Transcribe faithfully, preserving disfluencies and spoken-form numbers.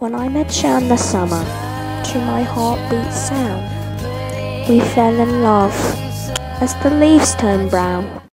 When I met you in the summer, to my heartbeat sound, we fell in love as the leaves turn brown.